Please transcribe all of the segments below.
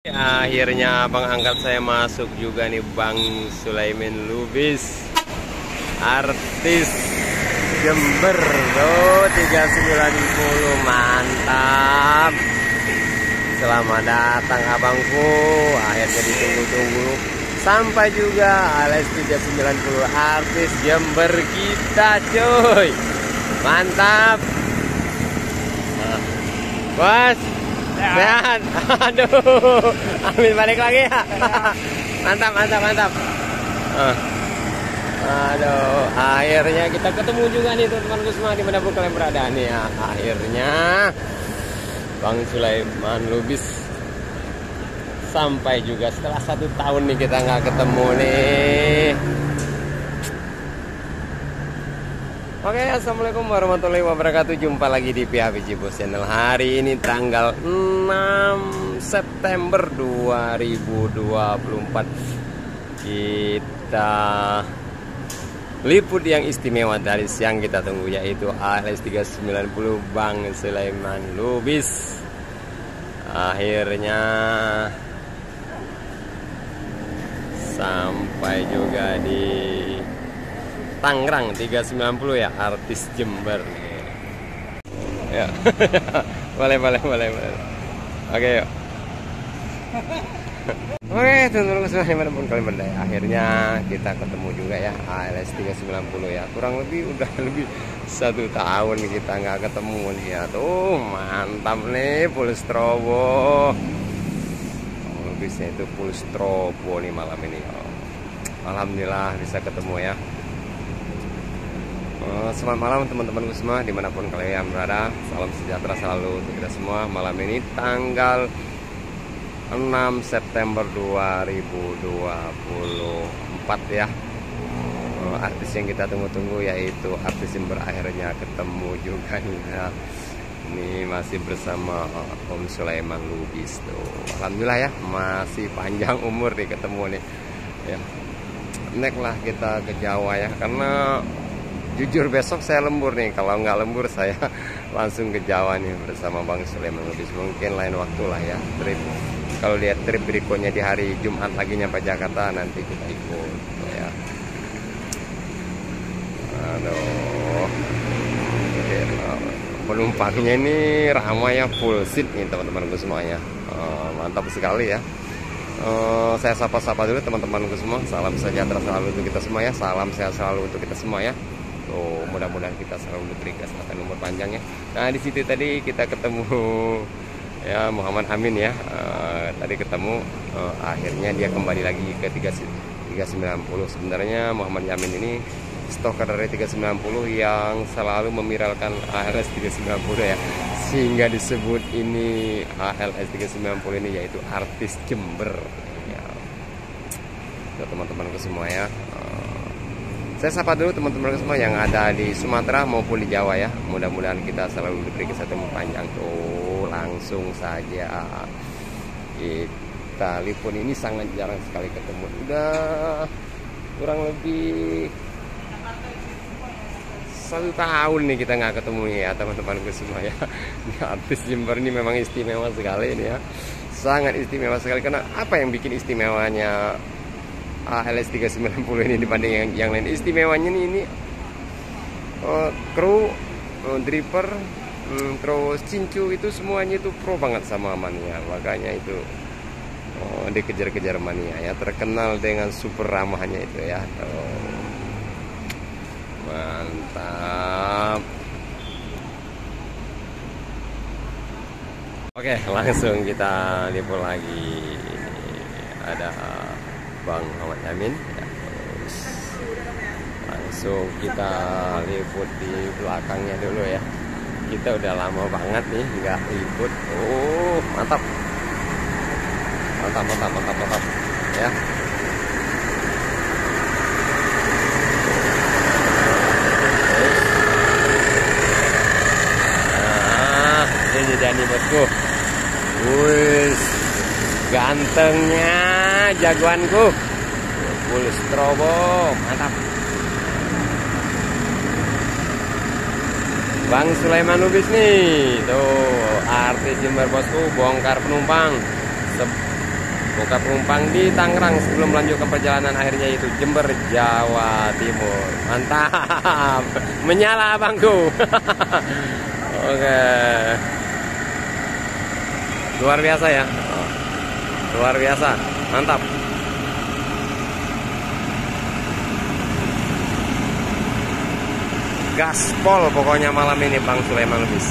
Akhirnya abang angkat saya masuk juga nih, Bang Sulaiman Lubis, artis Jember tuh 390, mantap. Selamat datang abangku, akhirnya ditunggu-tunggu sampai juga alias 390 artis Jember kita cuy, mantap. Bos sehat, aduh, amin balik lagi ya. Mantap, mantap, mantap. Aduh, akhirnya kita ketemu juga nih teman-temanku semua dimanapun kalian berada nih ya. Akhirnya Bang Sulaiman Lubis sampai juga setelah 1 tahun nih kita nggak ketemu nih. Oke, assalamualaikum warahmatullahi wabarakatuh. Jumpa lagi di PHBJ Bos Channel. Hari ini tanggal 6 September 2024. Kita liput yang istimewa dari siang kita tunggu, yaitu ALS 390 Bang Sulaiman Lubis. Akhirnya sampai juga di Tangerang 390 ya, artis Jember nih. Ya. boleh. Oke, yuk. Oke, teman-teman semua dimanapun kalian berada, akhirnya kita ketemu juga ya ALS 390 ya. Kurang lebih udah lebih 1 tahun kita nggak ketemu nih ya. Tuh mantap nih, full strobo. Lebihnya itu full strobo nih malam ini. Alhamdulillah bisa ketemu ya. Selamat malam teman-temanku semua dimanapun kalian berada. Salam sejahtera selalu untuk kita semua. Malam ini tanggal 6 September 2024 ya. Artis yang kita tunggu-tunggu yaitu artis yang berakhirnya ketemu juga nih ya. Ini masih bersama Om Sulaiman Lubis tuh. Alhamdulillah ya, masih panjang umur nih ketemu nih ya. Next lah kita ke Jawa ya, karena jujur besok saya lembur nih. Kalau nggak lembur saya langsung ke Jawa nih bersama Bang Sulaiman Lubis. Mungkin lain waktu lah ya trip. Kalau lihat trip berikutnya di hari Jumat lagi nyampe Jakarta, nanti kita ikut ya. Aduh, penumpangnya ini ramai ya, full seat nih teman-temanku semuanya. Mantap sekali ya. Saya sapa-sapa dulu teman-temanku semua. Salam sejahtera selalu untuk kita semua ya. Salam sehat selalu untuk kita semua ya. Tuh, mudah-mudahan kita selalu diberi kesehatan umur panjang ya. Nah, di situ tadi kita ketemu ya Muhammad Amin ya. Tadi ketemu, akhirnya dia kembali lagi ke 390. Sebenarnya Muhammad Amin ini stalker dari 390 yang selalu memiralkan ALS 390 ya. Sehingga disebut ini ALS 390 ini yaitu artis Jember ya. Teman-temanku semua ya. Saya sapa dulu teman-teman semua yang ada di Sumatera maupun di Jawa ya. Mudah-mudahan kita selalu diberi kesehatan panjang. Tuh, langsung saja kita liput. Ini sangat jarang sekali ketemu. Udah kurang lebih 1 tahun nih kita nggak ketemu ya teman-temanku semua ya. Artis Jember ini memang istimewa sekali ini ya. Sangat istimewa sekali. Karena apa yang bikin istimewanya ALS 390 ini dibanding yang lain? Istimewanya ini kru, driver, terus cincu itu semuanya itu pro banget sama mania. Makanya itu dikejar-kejar mania ya. Terkenal dengan super ramahnya itu ya. Mantap. Oke, langsung kita liput lagi. Ada Bang Muhammad Amin ya. Terus langsung kita liput di belakangnya dulu ya. Kita udah lama banget nih nggak liput. Mantap ya. Ini Dani bosku. Wis, gantengnya jagoanku. Full strobo, mantap. Bang Sulaiman Lubis nih, tuh artis Jember bosku, bongkar penumpang buka penumpang di Tangerang sebelum melanjutkan perjalanan akhirnya yaitu Jember, Jawa Timur. Mantap, menyala abangku. Oke, luar biasa ya, luar biasa, mantap. Gaspol pokoknya malam ini Bang Sulaiman Lubis.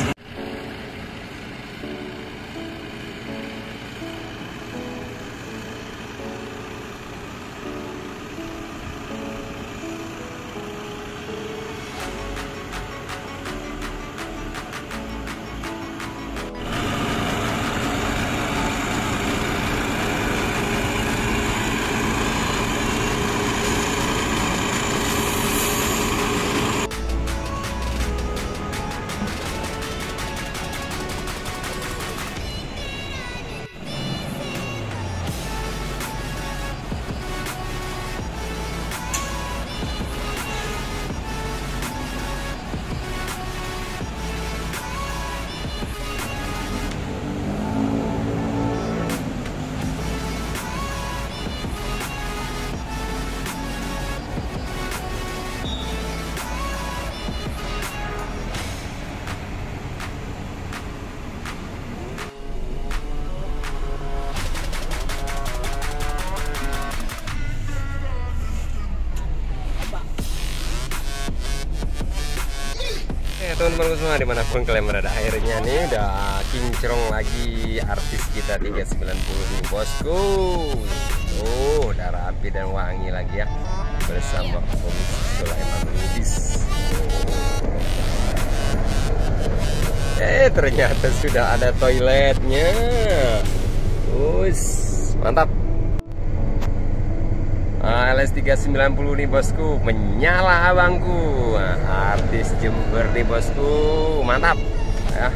Teman-teman semua dimanapun kalian berada, akhirnya nih udah kincrong lagi artis kita 390 nih bosku. Udah rapi dan wangi lagi ya bersama Om Sulaiman Lubis. Ternyata sudah ada toiletnya. Mantap. LS 390 nih bosku, menyala abangku. Artis Jember nih bosku, mantap ya.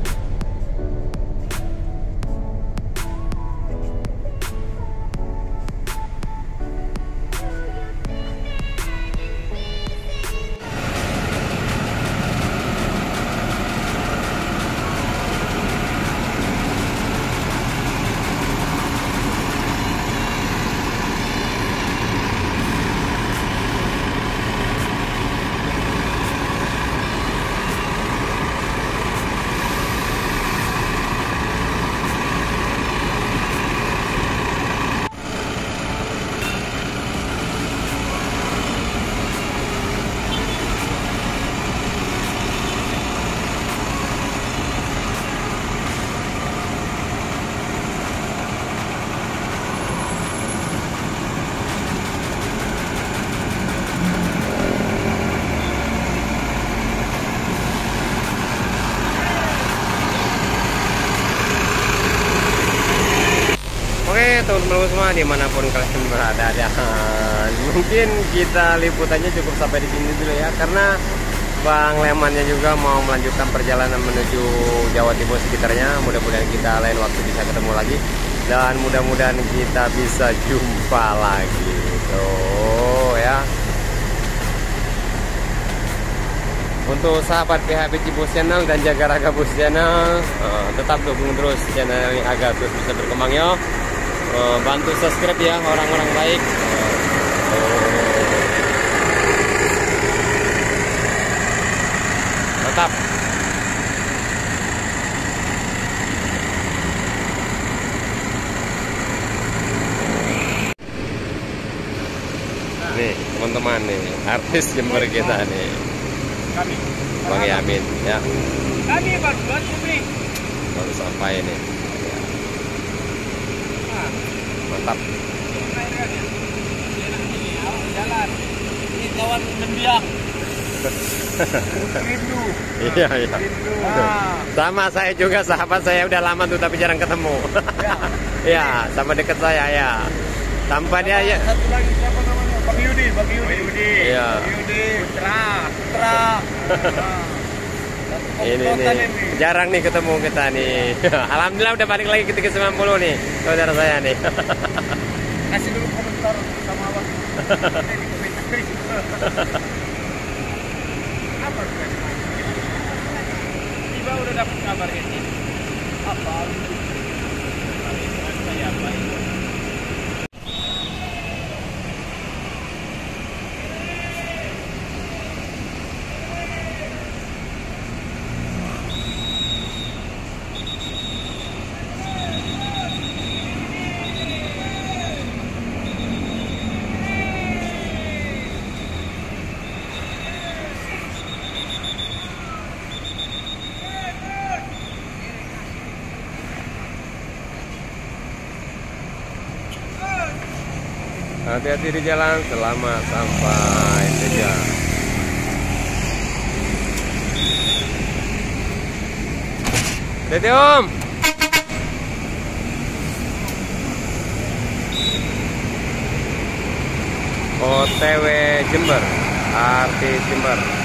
Teman-teman semua dimanapun kalian berada, dan mungkin kita liputannya cukup sampai di sini dulu ya, karena Bang Lemannya juga mau melanjutkan perjalanan menuju Jawa Timur sekitarnya. Mudah-mudahan kita lain waktu bisa ketemu lagi, dan mudah-mudahan kita bisa jumpa lagi tuh ya. Untuk sahabat PHP Cibos Channel dan Jaga Raga Bus Channel, tetap dukung terus channel ini agar terus bisa berkembang ya. Bantu subscribe ya orang-orang baik. Mantap. Nih teman-teman nih, artis Jember kita nih, Bang Yamin ya. Kami baru sampai nih. Mantap. Jalan. Ini kawan mendiang. Rindu. Iya. Rindu. Sama saya juga, sahabat saya udah lama tuh tapi jarang ketemu. Iya, sama deket saya ya. Tanpa dia ya. Satu lagi siapa namanya? Bang Yudi. Iya. Bang Yudi. Putra. Ini nih, jarang nih ketemu kita nih. Alhamdulillah udah balik lagi ke 390 nih, saudara saya nih. Kasih dulu komentar sama abang. Apa? Tiba udah dapat kabar ini. Apa? Hati-hati di jalan, selamat sampai tujuan. Hati-hati Om. OTW Jember, arti Jember.